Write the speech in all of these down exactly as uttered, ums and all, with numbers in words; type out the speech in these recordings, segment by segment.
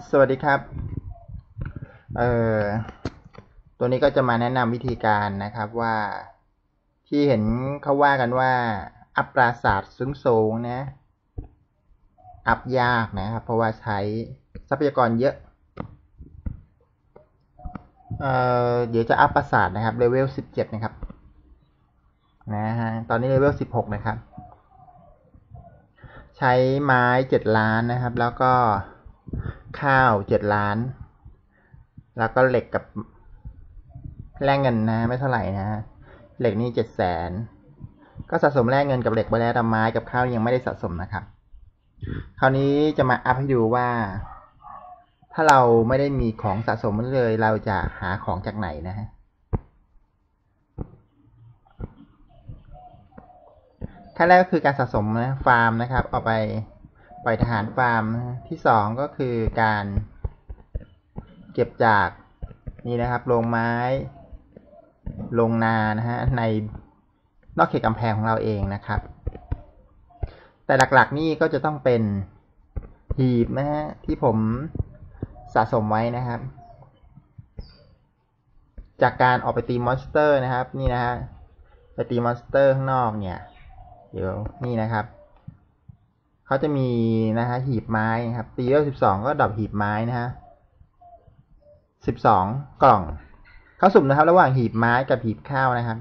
สวัสดีครับเอ่อตัวนี้ก็จะมาแนะนำวิธีการนะครับว่าที่เห็นเขาว่ากันว่าอัพปราสาทสูงๆนะอัพยากนะครับเพราะว่าใช้ทรัพยากรเยอะเอ่อเดี๋ยวจะอัพปราสาทนะครับเลเวลสิบเจ็ดนะครับนะฮะตอนนี้เลเวลสิบหกนะครับใช้ไม้เจ็ดล้านนะครับแล้วก็ข้าวเจ็ดล้านแล้วก็เหล็กกับแลกเงินนะไม่เท่าไหร่นะฮะเหล็กนี่เจ็ดแสนก็สะสมแลกเงินกับเหล็กไปแล้วแต่ไม้กับข้าวยังไม่ได้สะสมนะครับคราวนี้จะมาอัพให้ดูว่าถ้าเราไม่ได้มีของสะสมเลยเราจะหาของจากไหนนะฮะขั้นแรกก็คือการสะสมนะฟาร์มนะครับเอาไปปล่อยทหารฟาร์มที่สองก็คือการเก็บจากนี่นะครับโรงไม้โรงนานะฮะในนอกเขตกำแพงของเราเองนะครับแต่หลักๆนี่ก็จะต้องเป็นหีบนะฮะที่ผมสะสมไว้นะครับจากการออกไปตีมอนสเตอร์นะครับนี่นะฮะไปตีมอนสเตอร์ข้างนอกเนี่ยเดี๋ยวนี่นะครับเขาจะมีนะฮะหีบไม้นะครับตีเลเวลสิบสองก็ดรอปหีบไม้นะฮะสิบสองกล่องเขาสุ่มนะครับระหว่างหีบไม้กับหีบข้าวนะครับ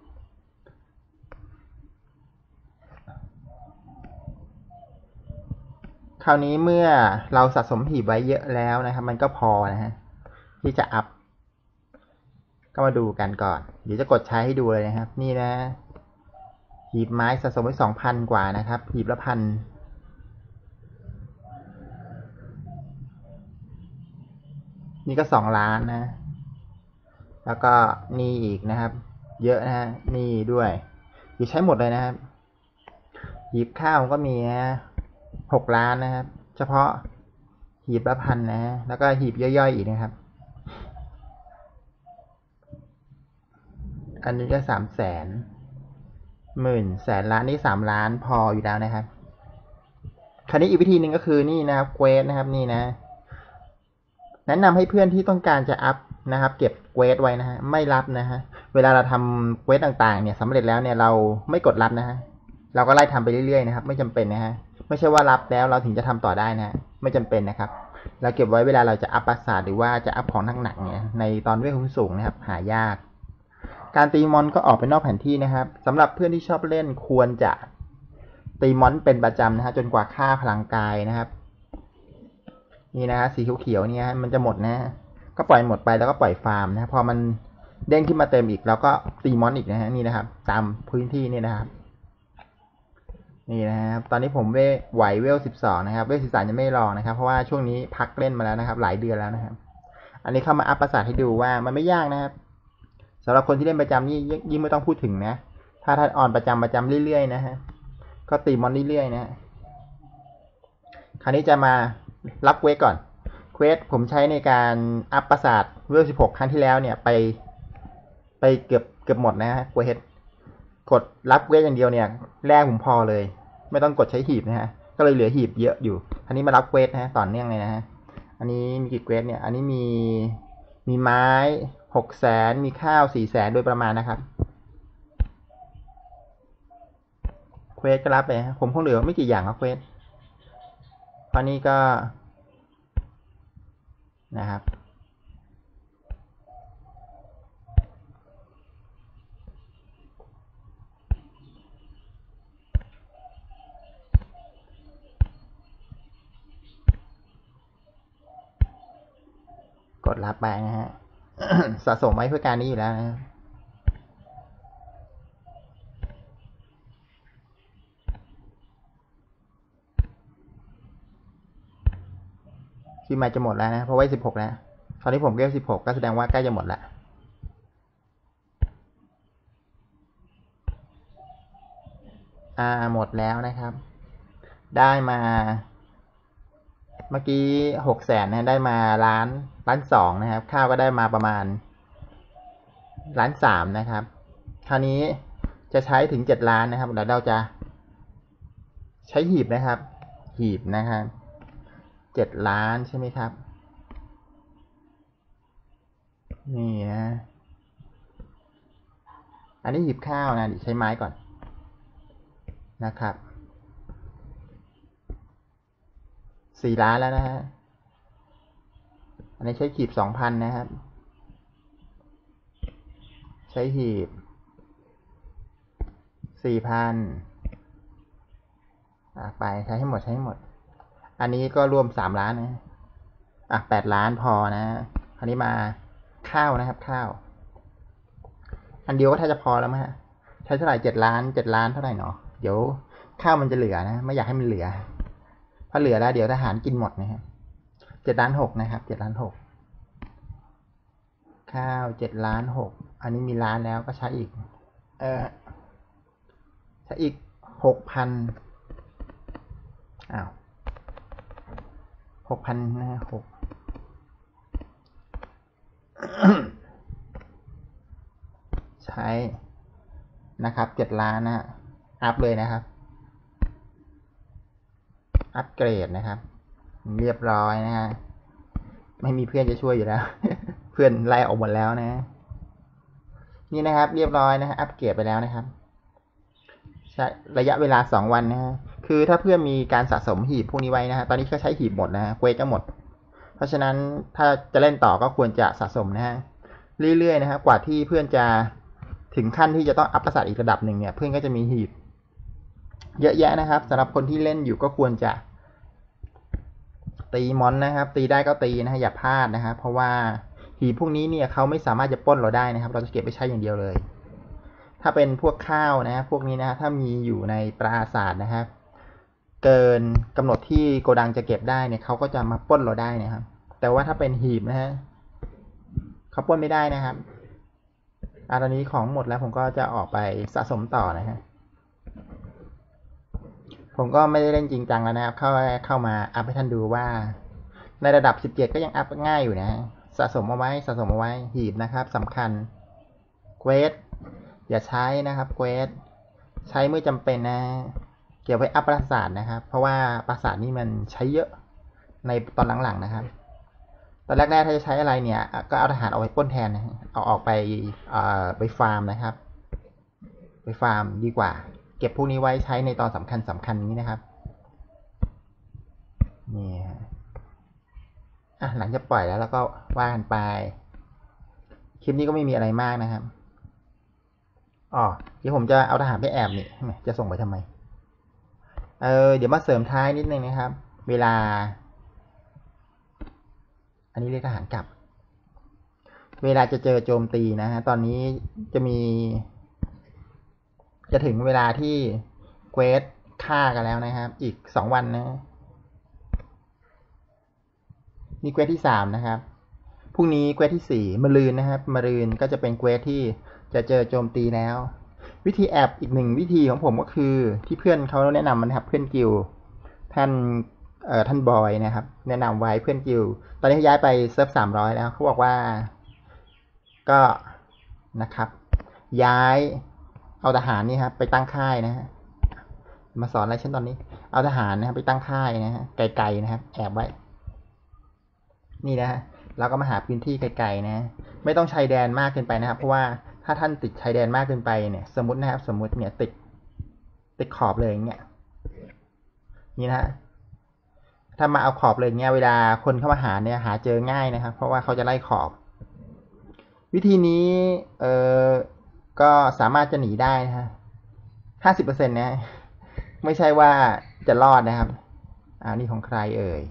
คราวนี้เมื่อเราสะสมหีบไว้เยอะแล้วนะครับมันก็พอนะฮะที่จะอัพก็มาดูกันก่อนเดี๋ยวจะกดใช้ให้ดูเลยนะครับนี่นะหีบไม้สะสมไว้สองพันกว่านะครับหีบละพันนี่ก็สองล้านนะแล้วก็นี่อีกนะครับเยอะนะฮะนี่ด้วยอยู่ใช้หมดเลยนะครับหีบข้าวก็มีนะหกล้านนะครับเฉพาะหีบละพันนะแล้วก็หีบย่อยๆอีกนะครับอันนี้ก็สามแสนหมื่นแสนล้านนี่สามล้านพออยู่แล้วนะครับคราวนี้อีกวิธีหนึ่งก็คือนี่นะครับเควสนะครับนี่นะแนะนำให้เพื่อนที่ต้องการจะอัพนะครับเก็บเควสไว้นะฮะไม่รับนะฮะเวลาเราทำเควสต่างๆเนี่ยสำเร็จแล้วเนี่ยเราไม่กดรับนะฮะเราก็ไล่ทำไปเรื่อยๆนะครับไม่จำเป็นนะฮะไม่ใช่ว่ารับแล้วเราถึงจะทำต่อได้นะไม่จำเป็นนะครับเราเก็บไว้เวลาเราจะอัพปราสาทหรือว่าจะอัพของหนักๆเนี่ยในตอนเวทสูงนะครับหายากการตีมอนก็ออกไปนอกแผนที่นะครับสำหรับเพื่อนที่ชอบเล่นควรจะตีมอนเป็นประจำนะฮะจนกว่าค่าพลังกายนะครับนี่นะฮะสีเขียวๆเนี่ยมันจะหมดนะก็ปล่อยหมดไปแล้วก็ปล่อยฟาร์มนะพอมันเด้งขึ้นมาเต็มอีกแล้วก็ตีมอนอีกนะฮะนี่นะครับตามพื้นที่นี่นะครับนี่นะครับตอนนี้ผมเวไหวเวลสิบสองนะครับเวลสิบสามยังไม่ลองนะครับเพราะว่าช่วงนี้พักเล่นมาแล้วนะครับหลายเดือนแล้วนะครับอันนี้เข้ามาอัพปราสาทให้ดูว่ามันไม่ยากนะครับสำหรับคนที่เล่นประจำนี่ยิ่งไม่ต้องพูดถึงนะถ้าท่านออนประจำประจำเรื่อยๆนะฮะก็ตีมอนเรื่อยๆนะคราวนี้จะมารับเควสก่อนเควสผมใช้ในการอัพปราสาทเวลสิบหกครั้งที่แล้วเนี่ยไปไปเกือบเกือบหมดนะฮะเควสกดรับเควสอย่างเดียวเนี่ยแรกผมพอเลยไม่ต้องกดใช้หีบนะฮะก็เลยเหลือหีบเยอะอยู่อันนี้มารับเควสนะฮะต่อเนื่องเลยนะฮะอันนี้มีกี่เควสเนี่ยอันนี้มีมีไม้หกแสนมีข้าวสี่แสนโดยประมาณนะครับเควสก็รับไปผมคงเหลือไม่กี่อย่างครับเควสตอนนี้ก็นะครับกดรับไปนะฮะ สะสมไว้เพื่อการนี้อยู่แล้วนะที่มาจะหมดแล้วนะเพราะไว้สิบหกแล้วตอนนี้ผมเกลสิบหกก็แสดงว่าใกล้จะหมดละอ่าหมดแล้วนะครับได้มาเมื่อกี้หกแสนนะได้มาล้านล้านสองนะครับข้าวก็ได้มาประมาณล้านสามนะครับคราวนี้จะใช้ถึงเจ็ดล้านนะครับเดี๋ยวเราจะใช้หีบนะครับหีบนะครับเจ็ดล้านใช่ไหมครับนี่นะอันนี้หีบข้าวนะใช้ไม้ก่อนนะครับสี่ล้านแล้วนะฮะอันนี้ใช้หีบสองพันนะครับใช้หีบสี่พันไปใช้ให้หมดใช้ให้หมดอันนี้ก็รวมสามล้านนะอ่ะแปดล้านพอนะอันนี้มาข้าวนะครับข้าวอันเดียวก็ถ้าจะพอแล้วมั้ยฮะใช้เท่าไหร่เจ็ดล้านเจ็ดล้านเท่าไหร่เนาะเดี๋ยวข้าวมันจะเหลือนะไม่อยากให้มันเหลือเพราะเหลือแล้วเดี๋ยวทหารกินหมดนะฮะเจ็ดล้านหกนะครับเจ็ดล้านหกข้าวเจ็ดล้านหกอันนี้มีล้านแล้วก็ใช้อีกเออใช้อีกหกพันอ้าวหกพันนะหกใช้นะครับเจ็ดล้านนะอัพเลยนะครับอัพเกรดนะครับเรียบร้อยนะฮะไม่มีเพื่อนจะช่วยอยู่แล้ว เพื่อนไล่ออกหมดแล้วนะนี่นะครับเรียบร้อยนะฮะอัพเกรดไปแล้วนะครับใช้ระยะเวลาสองวันนะฮะคือถ้าเพื่อนมีการสะสมหีบพวกนี้ไว้นะฮะตอนนี้ก็ใช้หีบหมดนะฮะเควสก็หมดเพราะฉะนั้นถ้าจะเล่นต่อก็ควรจะสะสมนะฮะเรื่อยๆนะครับกว่าที่เพื่อนจะถึงขั้นที่จะต้องอัพประสาทอีกระดับหนึ่งเนี่ยเพื่อนก็จะมีหีบเยอะแยะนะครับสำหรับคนที่เล่นอยู่ก็ควรจะตีมอนนะครับตีได้ก็ตีนะฮะอย่าพลาดนะครับเพราะว่าหีบพวกนี้เนี่ยเขาไม่สามารถจะปล้นเราได้นะครับเราจะเก็บไปใช้อย่างเดียวเลยถ้าเป็นพวกข้าวนะพวกนี้นะถ้ามีอยู่ในปราสาทนะครับเกินกำหนดที่โกดังจะเก็บได้เนี่ยเขาก็จะมาปล้นเราได้นะครับแต่ว่าถ้าเป็นหีบนะฮะเขาปล้นไม่ได้นะครับอ่ะตอนนี้ของหมดแล้วผมก็จะออกไปสะสมต่อนะฮะผมก็ไม่ได้เล่นจริงจังแล้วนะครับเข้าเข้ามาอัพให้ท่านดูว่าในระดับสิบเจ็ดก็ยังอัพง่ายอยู่นะสะสมเอาไว้สะสมเอาไว้หีบนะครับสำคัญเควสอย่าใช้นะครับเควสใช้เมื่อจำเป็นนะเก็บไว้อัพปราสาทนะครับเพราะว่าปราสาทนี่มันใช้เยอะในตอนหลังๆนะครับตอนแรกๆถ้าจะใช้อะไรเนี่ยก็เอาทหารเอาไว้ปล้นแทนนะเอาออกไปเอ่อไปฟาร์มนะครับไปฟาร์มดีกว่าเก็บพวกนี้ไว้ใช้ในตอนสำคัญสำคัญนี้นะครับนี่อ่ะหลังจะปล่อยแล้วแล้วก็ว่ากันไปคลิปนี้ก็ไม่มีอะไรมากนะครับอ๋อเดี๋ยวผมจะเอาทหารไปแอบนี่จะส่งไปทำไมเออเดี๋ยวมาเสริมท้ายนิดนึงนะครับเวลาอันนี้เรียกทหารกลับเวลาจะเจอโจมตีนะฮะตอนนี้จะมีจะถึงเวลาที่เควสฆ่ากันแล้วนะครับอีกสองวันนะนี่เควสที่สามนะครับพรุ่งนี้เควสที่สี่มะรืนนะครับมะรืนก็จะเป็นเควสที่จะเจอโจมตีแล้ววิธีแอบอีกหนึ่งวิธีของผมก็คือที่เพื่อนเขาแนะนำนะครับเพื่อนกิลท่านเอ่อท่านบอยนะครับแนะนำไว้เพื่อนกิลตอนนี้ย้ายไปเซิร์ฟสามร้อยแล้วเขาบอกว่าก็นะครับย้ายเอาทหารนี่ครับไปตั้งค่ายนะฮะมาสอนอะไรเช่นตอนนี้เอาทหารนะครับไปตั้งค่ายนะฮะไกลๆนะครับแอบไว้นี่นะฮะเราก็มาหาพื้นที่ไกลๆนะไม่ต้องชายแดนมากเกินไปนะครับเพราะว่าถ้าท่านติดชายแดนมากเกินไปเนี่ยสมมตินะครับสมมติเนี่ยติดติดขอบเลยอย่างเงี้ยนี่นะฮะถ้ามาเอาขอบเลยเงี้ยเวลาคนเข้ามาหาเนี่ยหาเจอง่ายนะครับเพราะว่าเขาจะไล่ขอบวิธีนี้เอ่อก็สามารถจะหนีได้นะฮะห้าสิบเปอร์เซ็นต์นะไม่ใช่ว่าจะรอดนะครับอ่านี่ของใครเอ่ย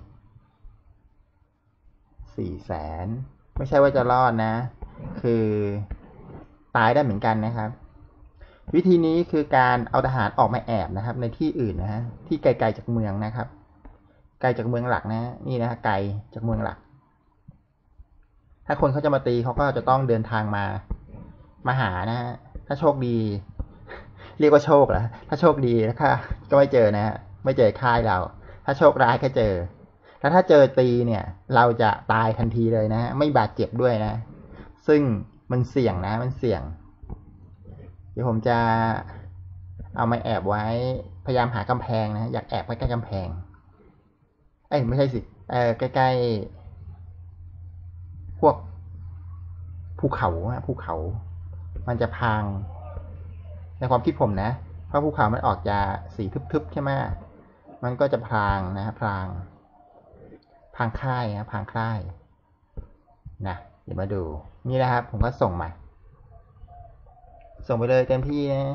สี่แสนไม่ใช่ว่าจะรอดนะคือตายได้เหมือนกันนะครับวิธีนี้คือการเอาทหารออกมาแอบนะครับในที่อื่นนะฮะที่ไกลๆจากเมืองนะครับไกลจากเมืองหลักนะนี่นะไกลจากเมืองหลักถ้าคนเขาจะมาตีเขาก็จะต้องเดินทางมามาหานะฮะถ้าโชคดีเรียกว่าโชคเหรอถ้าโชคดีแล้วค่ะก็ไม่เจอนะฮะไม่เจอค่ายเราถ้าโชคร้ายก็เจอแล้วถ้าเจอตีเนี่ยเราจะตายทันทีเลยนะฮะไม่บาดเจ็บด้วยนะซึ่งมันเสี่ยงนะมันเสี่ยงเดี๋ยวผมจะเอามาแอบไว้พยายามหากำแพงนะอยากแอบใกล้ๆกำแพงเอ้ยไม่ใช่สิเออใกล้ๆพวกภูเขาภูเขา มันจะพังในความคิดผมนะเพราะภูเขามันออกจะสีทึบๆใช่ไหมมันก็จะพรางนะพรางพรางค่ายนะพรางค่ายนะเดี๋ยวมาดูนี่นะครับผมก็ส่งมาส่งไปเลยเต็มที่นะ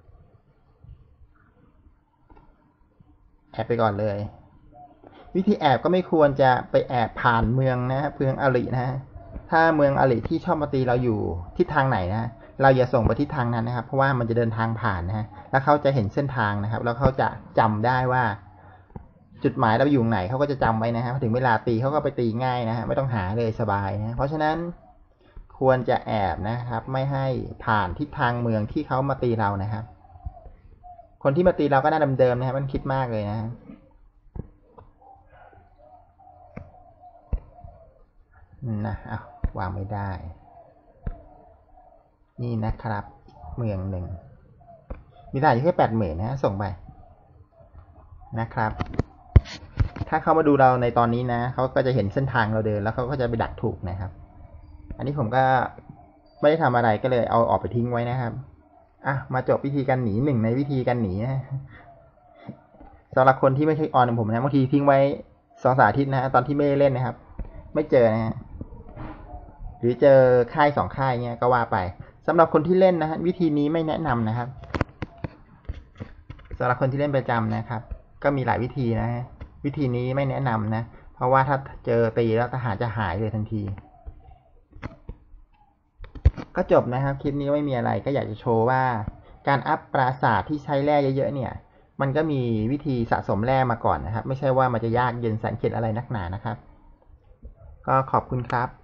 แอบไปก่อนเลยวิธีแอบก็ไม่ควรจะไปแอบผ่านเมืองนะเมืองอรินะถ้าเมืองอริที่ชอบมาตีเราอยู่ทิศทางไหนนะเราอย่าส่งไปทิศทางนั้นนะครับเพราะว่ามันจะเดินทางผ่านนะฮะแล้วเขาจะเห็นเส้นทางนะครับแล้วเขาจะจำได้ว่าจุดหมายเราอยู่ไหนเขาก็จะจำไว้นะฮะถึงเวลาตีเขาก็ไปตีง่ายนะฮะไม่ต้องหาเลยสบายนะเพราะฉะนั้นควรจะแอบนะครับไม่ให้ผ่านทิศทางเมืองที่เขามาตีเรานะครับคนที่มาตีเราก็น่าเดิมๆนะครับมันคิดมากเลยนะนะอ้าววางไม่ได้นี่นะครับเมืองหนึ่งมีทหารอยู่แค่แปดหมื่นนะส่งไปนะครับถ้าเขามาดูเราในตอนนี้นะเขาก็จะเห็นเส้นทางเราเดินแล้วเขาก็จะไปดักถูกนะครับอันนี้ผมก็ไม่ได้ทำอะไรก็เลยเอาออกไปทิ้งไว้นะครับอ่ะมาจบวิธีการหนีหนึ่งในวิธีการหนีนะสำหรับคนที่ไม่ใช่ออนของผมนะบางทีทิ้งไว้สองสามอาทิตย์นะตอนที่ไม่เล่นนะครับไม่เจอนะฮะหรือเจอค่ายสองค่ายเงี้ยก็ว่าไปสำหรับคนที่เล่นนะฮะวิธีนี้ไม่แนะนำนะครับสำหรับคนที่เล่นประจำนะครับก็มีหลายวิธีนะฮะวิธีนี้ไม่แนะนำนะเพราะว่าถ้าเจอตีแล้วทหารจะหายเลยทันทีก็จบนะครับคลิปนี้ไม่มีอะไรก็อยากจะโชว์ว่าการอัพปราสาทที่ใช้แร่เยอะๆเนี่ยมันก็มีวิธีสะสมแร่มาก่อนนะครับไม่ใช่ว่ามันจะยากเย็นแสนเข็ญอะไรนักหนานะครับก็ขอบคุณครับ